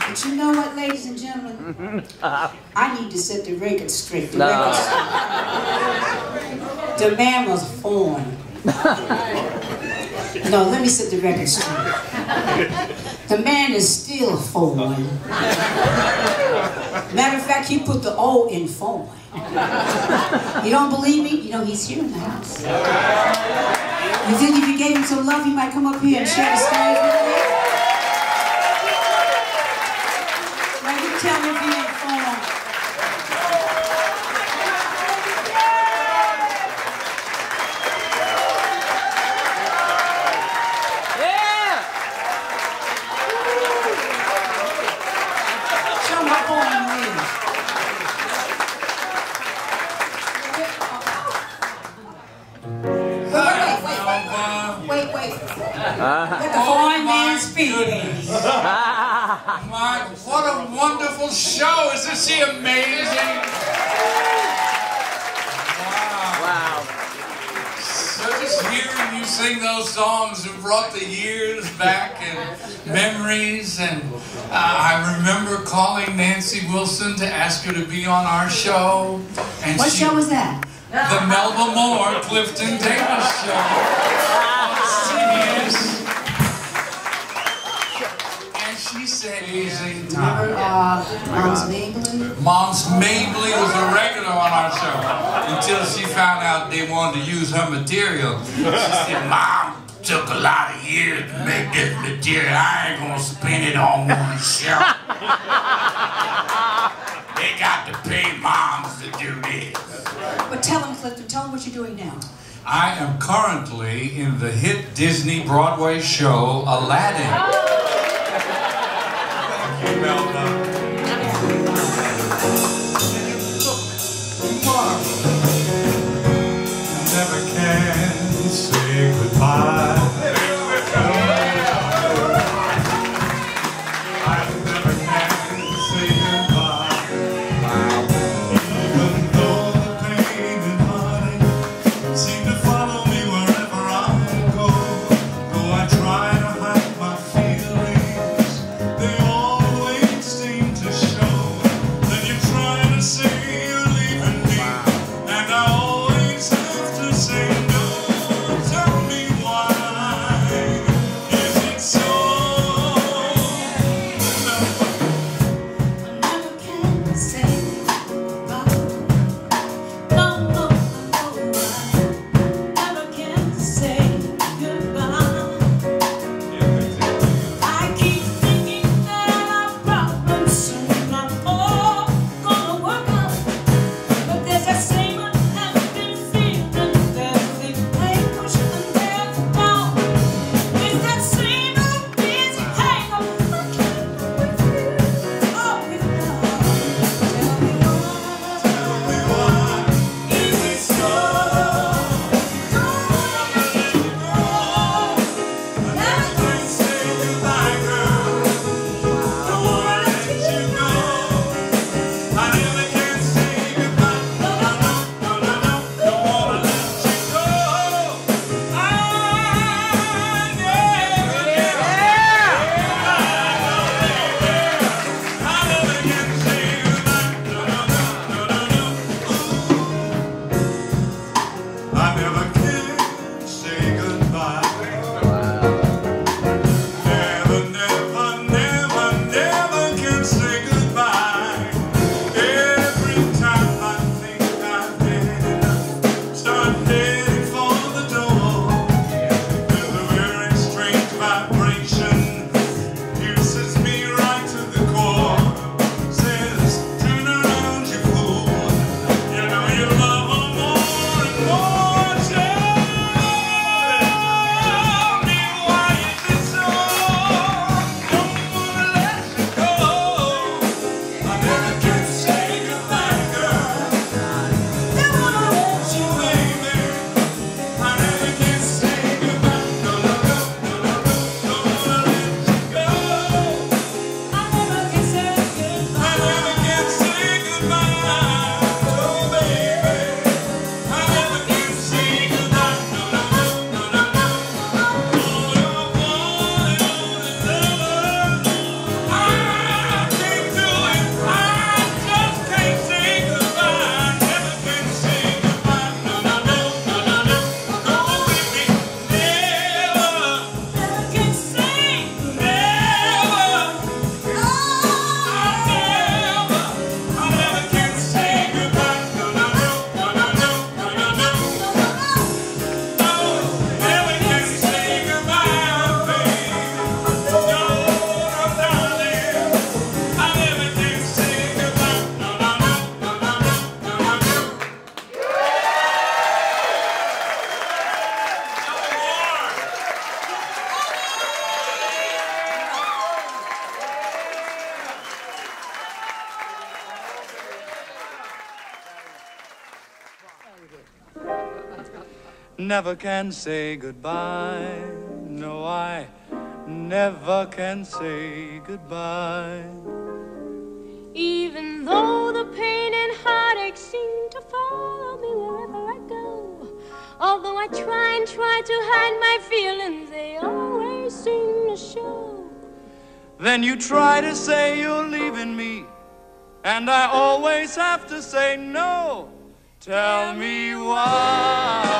But you know what, ladies and gentlemen? I need to set the record straight. The man was formed. No, let me set the record straight. The man is still formed. Matter of fact, he put the O in form. You don't believe me? You know he's here in the house. You think if you gave him some love, he might come up here and share the stage with you? Now you tell me if he ain't formed. Show my boy in the Wait. Let the foreign man speak. Mark, what a wonderful show. Isn't she amazing? Wow. So just hearing you sing those songs have brought the years back and memories. And I remember calling Nancy Wilson to ask her to be on our show. And What show was that? The Melba Moore Clifton Davis Show. CBS. And she said, amazing time. Mom's Mabley? Mom's Mabley was a regular on our show until she found out they wanted to use her material. She said, Mom, took a lot of years to make this material. I ain't gonna spend it on one show. They got to pay moms to do this. But tell him, Clifton, tell him what you're doing now. I am currently in the hit Disney Broadway show, Aladdin. Thank you, Melba. Never can say goodbye. Try to hide my feelings, they always seem to never can say goodbye. No, I never can say goodbye. Even though the pain and heartache seem to follow me wherever I go, although I try and try to hide my feelings, they always seem to show. Then you try to say you're leaving me, and I always have to say no. Tell me why.